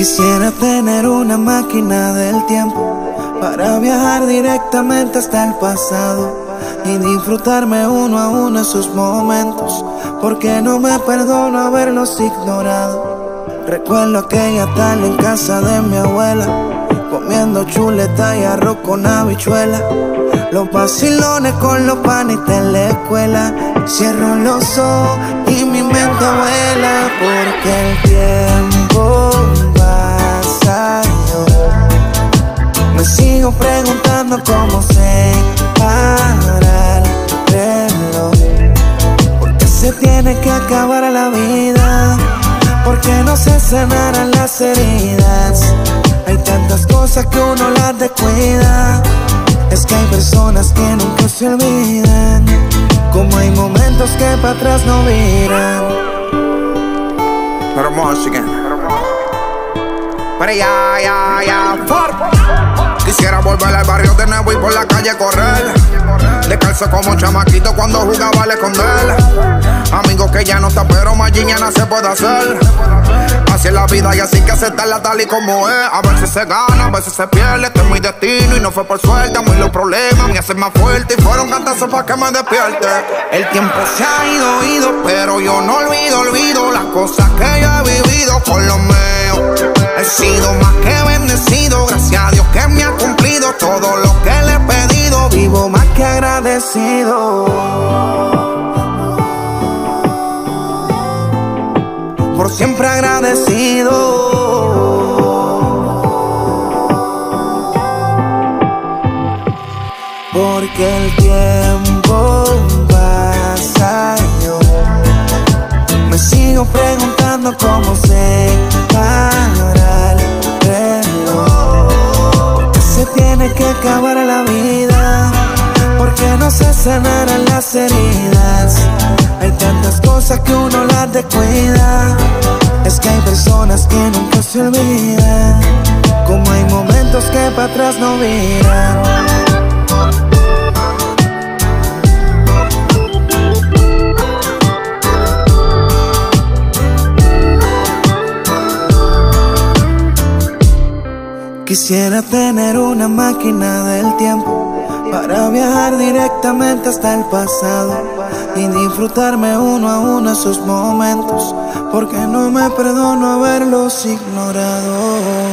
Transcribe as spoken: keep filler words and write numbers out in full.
Quisiera tener una máquina del tiempo para viajar directamente hasta el pasado y disfrutarme uno a uno esos momentos, porque no me perdono haberlos ignorado. Recuerdo aquella tarde en casa de mi abuela, comiendo chuleta y arroz con habichuela, los vacilones con los panitas en la escuela. Cierro los ojos y mi mente vuela, porque el tiempo pasa. Yo me sigo preguntando cómo se para el reloj, porque se tiene que acabar la vida, porque no se sanarán las heridas. Hay tantas cosas que uno las descuida. Es que hay personas que nunca se olvidan, como hay momentos que para atrás no miran. Pero música, pero ya, ya, ya, for. Quisiera volver al barrio de nuevo y por la calle correr, descalzo como chamaquito cuando jugaba al esconder. Amigos que ya no está, pero mañana se puede hacer. Así es la vida y así que aceptarla tal y como es. A veces se gana, a veces se pierde. Este es mi destino y no fue por suerte. A mí los problemas me hacen más fuerte y fueron cantazos para que me despierte. El tiempo se ha ido, ido, pero yo no olvido, olvido las cosas que yo he vivido con los míos. He sido más que bendecido, gracias a Dios que me ha cumplido todo lo que le he pedido. Vivo más que agradecido, por siempre agradecido. Porque el tiempo pasa, yo me sigo preguntando cómo se para el reloj, porque se tiene que acabar la vida, porque no se sanarán las heridas. Hay tantas cosas que uno las descuida. Es que hay personas que nunca se olvidan, como hay momentos que para atrás no miran. Quisiera tener una máquina del tiempo para viajar directamente hasta el pasado y disfrutarme uno a uno esos momentos, porque no me perdono haberlos ignorado.